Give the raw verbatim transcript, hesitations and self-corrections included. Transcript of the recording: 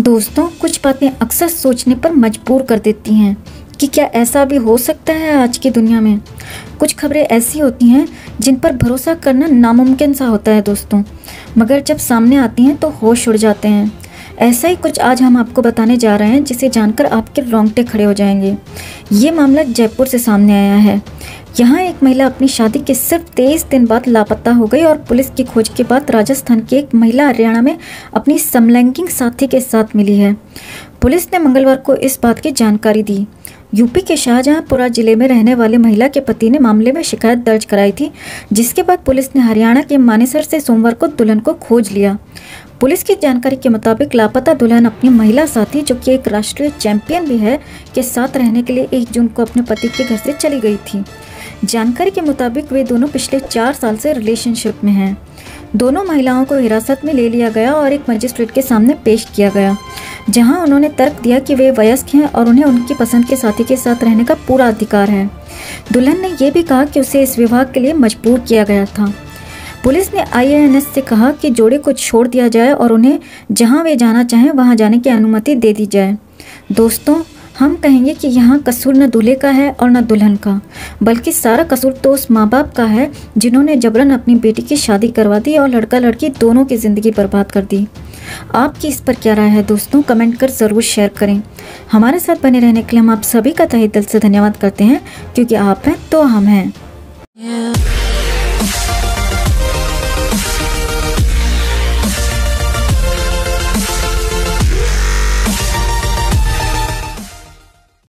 दोस्तों, कुछ बातें अक्सर सोचने पर मजबूर कर देती हैं कि क्या ऐसा भी हो सकता है आज की दुनिया में। कुछ खबरें ऐसी होती हैं जिन पर भरोसा करना नामुमकिन सा होता है दोस्तों, मगर जब सामने आती हैं तो होश उड़ जाते हैं। ऐसा ही कुछ आज हम आपको बताने जा रहे हैं जिसे जानकर आपके रोंगटे खड़े हो जाएंगे। ये मामला जयपुर से सामने आया है। यहाँ एक महिला अपनी शादी के सिर्फ तेईस दिन बाद लापता हो गई और पुलिस की खोज के बाद राजस्थान की एक महिला हरियाणा में अपनी समलैंगिक साथी के साथ मिली है। पुलिस ने मंगलवार को इस बात की जानकारी दी। यूपी के शाहजहांपुरा जिले में रहने वाली महिला के पति ने मामले में शिकायत दर्ज कराई थी, जिसके बाद पुलिस ने हरियाणा के मानेसर से सोमवार को दुल्हन को खोज लिया। पुलिस की जानकारी के मुताबिक लापता दुल्हन अपनी महिला साथी, जो कि एक राष्ट्रीय चैंपियन भी है, के साथ रहने के लिए एक जून को अपने पति के घर से चली गई थी। जानकारी के मुताबिक वे दोनों पिछले चार साल से रिलेशनशिप में हैं। दोनों महिलाओं को हिरासत में ले लिया गया और एक मजिस्ट्रेट के सामने पेश किया गया, जहां उन्होंने तर्क दिया कि वे वयस्क हैं और उन्हें उनकी पसंद के साथी के साथ रहने का पूरा अधिकार है। दुल्हन ने यह भी कहा कि उसे इस विवाह के लिए मजबूर किया गया था। पुलिस ने आई ए एन एस से कहा कि जोड़े को छोड़ दिया जाए और उन्हें जहां वे जाना चाहें वहां जाने की अनुमति दे दी जाए। दोस्तों, हम कहेंगे कि यहाँ कसूर न दूल्हे का है और न दुल्हन का, बल्कि सारा कसूर तो उस माँ बाप का है जिन्होंने जबरन अपनी बेटी की शादी करवा दी और लड़का लड़की दोनों की ज़िंदगी बर्बाद कर दी। आपकी इस पर क्या राय है दोस्तों? कमेंट कर ज़रूर शेयर करें। हमारे साथ बने रहने के लिए हम आप सभी का तहे दिल से धन्यवाद करते हैं, क्योंकि आप हैं तो हम हैं।